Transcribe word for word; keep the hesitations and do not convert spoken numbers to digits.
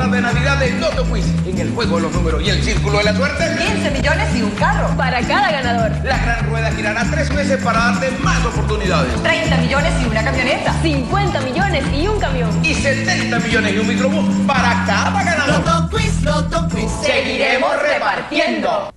disfraz de Navidad de Loto Quiz. En el juego de los números y el círculo de la suerte, quince millones y un carro para cada ganador. La gran rueda girará tres veces para darte más oportunidades. treinta millones y una camioneta. cincuenta millones y un camión. Y setenta millones y un microbús para cada ganador. Loto Quiz, Loto Quiz. Seguiremos repartiendo.